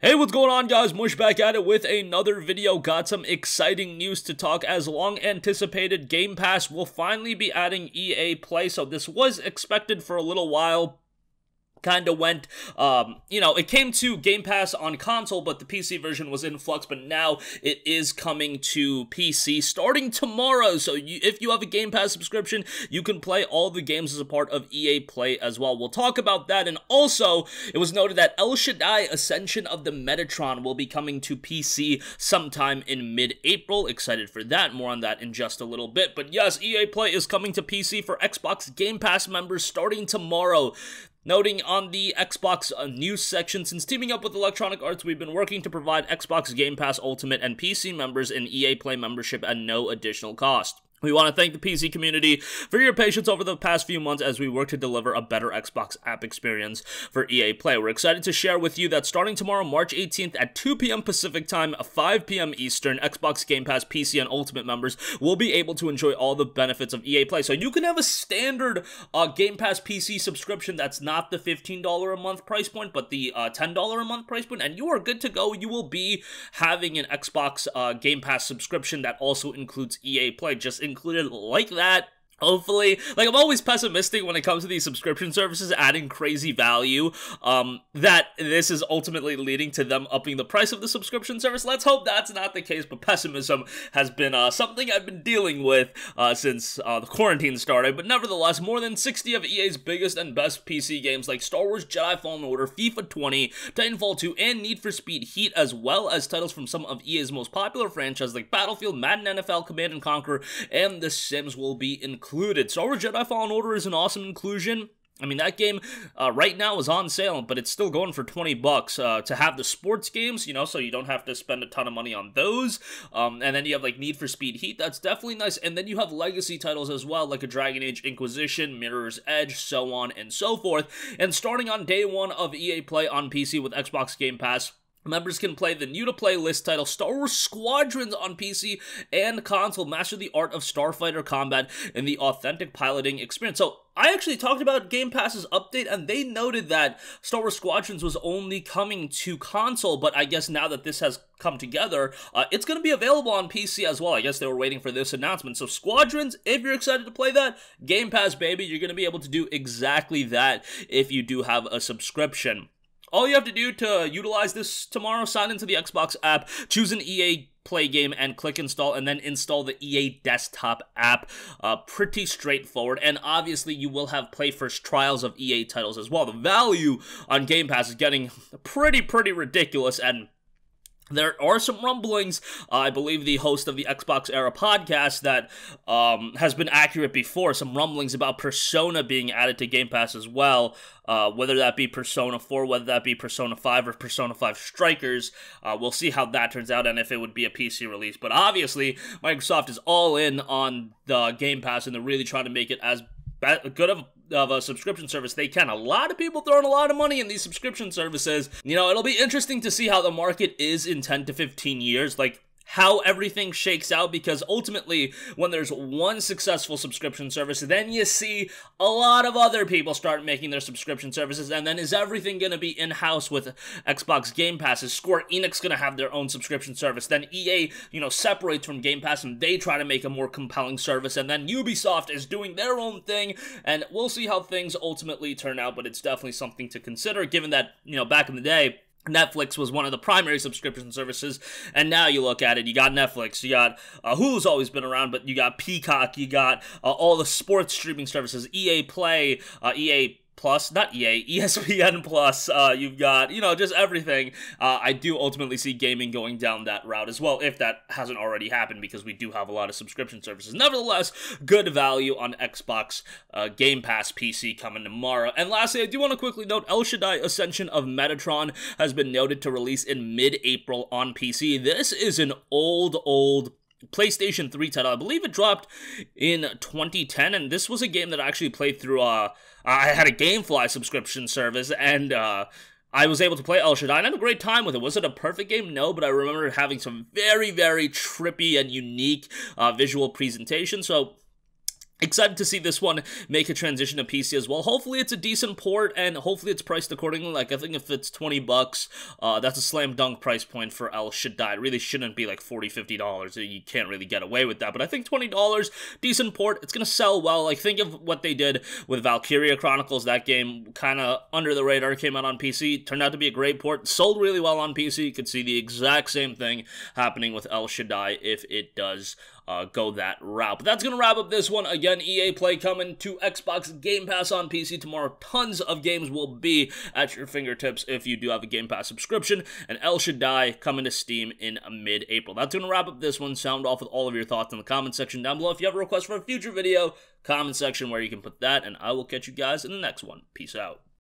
Hey, what's going on, guys? Mush back at it with another video. Got some exciting news to talk, as long anticipated Game Pass will finally be adding EA Play. So this was expected for a little while. Kind of went, it came to Game Pass on console, but the PC version was in flux, but now it is coming to PC starting tomorrow. So if you have a Game Pass subscription, you can play all the games as a part of EA Play as well. We'll talk about that, and also, it was noted that El Shaddai Ascension of the Metatron will be coming to PC sometime in mid-April. Excited for that. More on that in just a little bit. But yes, EA Play is coming to PC for Xbox Game Pass members starting tomorrow. Noting on the Xbox news section, since teaming up with Electronic Arts, we've been working to provide Xbox Game Pass Ultimate and PC members an EA Play membership at no additional cost. We want to thank the PC community for your patience over the past few months as we work to deliver a better Xbox app experience for EA Play. We're excited to share with you that starting tomorrow, March 18th at 2 p.m. Pacific Time, 5 p.m. Eastern, Xbox Game Pass PC and Ultimate members will be able to enjoy all the benefits of EA Play. So you can have a standard Game Pass PC subscription that's not the $15 a month price point, but the $10 a month price point, and you are good to go. You will be having an Xbox Game Pass subscription that also includes EA Play, just included like that. Hopefully, I'm always pessimistic when it comes to these subscription services adding crazy value, that this is ultimately leading to them upping the price of the subscription service. Let's hope that's not the case, but pessimism has been something I've been dealing with since the quarantine started. But nevertheless, more than 60 of EA's biggest and best PC games like Star Wars Jedi Fallen Order, FIFA 20, Titanfall 2, and Need for Speed Heat, as well as titles from some of EA's most popular franchises like Battlefield, Madden NFL, Command & Conquer, and The Sims will be included. Star Wars Jedi Fallen Order is an awesome inclusion. I mean, that game right now is on sale, but it's still going for $20 to have the sports games, so you don't have to spend a ton of money on those. And then you have Need for Speed Heat, that's definitely nice. And then you have legacy titles as well, like a Dragon Age Inquisition, Mirror's Edge, so on and so forth. And starting on day one of EA Play on PC with Xbox Game Pass, members can play the new-to-play list title Star Wars Squadrons on PC and console, master the art of starfighter combat and the authentic piloting experience. So, I actually talked about Game Pass's update, and they noted that Star Wars Squadrons was only coming to console, but I guess now that this has come together, it's going to be available on PC as well. I guess they were waiting for this announcement. So Squadrons, if you're excited to play that, Game Pass, baby, you're going to be able to do exactly that if you do have a subscription. All you have to do to utilize this tomorrow, sign into the Xbox app, choose an EA Play game, and click install, and then install the EA desktop app. Pretty straightforward, and obviously you will have play first trials of EA titles as well. The value on Game Pass is getting pretty ridiculous, and there are some rumblings. I believe the host of the Xbox Era podcast that has been accurate before, some rumblings about Persona being added to Game Pass as well, whether that be Persona 4, whether that be Persona 5, or Persona 5 Strikers. We'll see how that turns out and if it would be a PC release. But obviously, Microsoft is all in on the Game Pass, and they're really trying to make it as good of a subscription service they can. A lot of people throwing a lot of money in these subscription services. It'll be interesting to see how the market is in 10 to 15 years, how everything shakes out, because ultimately, when there's one successful subscription service, then you see a lot of other people start making their subscription services, and then is everything going to be in-house with Xbox Game Pass? Is Square Enix going to have their own subscription service? Then EA, separates from Game Pass, and they try to make a more compelling service, and then Ubisoft is doing their own thing, and we'll see how things ultimately turn out, but it's definitely something to consider, given that, back in the day, Netflix was one of the primary subscription services, and now you look at it, you got Netflix, you got Hulu's always been around, but you got Peacock, you got all the sports streaming services, EA Play, EA Plus, not EA, ESPN Plus, you've got, just everything. I do ultimately see gaming going down that route as well, if that hasn't already happened, because we do have a lot of subscription services. Nevertheless, good value on Xbox Game Pass PC coming tomorrow. And lastly, I do want to quickly note, El Shaddai Ascension of Metatron has been noted to release in mid-April on PC. This is an old PlayStation 3 title. I believe it dropped in 2010, and this was a game that I actually played through, I had a GameFly subscription service, and I was able to play El Shaddai and had a great time with it. Was it a perfect game? No, but I remember having some very trippy and unique visual presentation, so Excited to see this one make a transition to PC as well. Hopefully it's a decent port, and hopefully it's priced accordingly. Like, I think if it's $20, that's a slam dunk price point for El Shaddai. It really shouldn't be like $40, $50. You can't really get away with that. But I think $20, decent port. It's going to sell well. Like, think of what they did with Valkyria Chronicles. That game, kind of under the radar, came out on PC. Turned out to be a great port. Sold really well on PC. You could see the exact same thing happening with El Shaddai if it does go that route. But that's going to wrap up this one. Again, EA Play coming to Xbox Game Pass on PC tomorrow. Tons of games will be at your fingertips if you do have a Game Pass subscription. And El Shaddai coming to Steam in mid-April. That's going to wrap up this one. Sound off with all of your thoughts in the comment section down below. If you have a request for a future video, comment section where you can put that. And I will catch you guys in the next one. Peace out.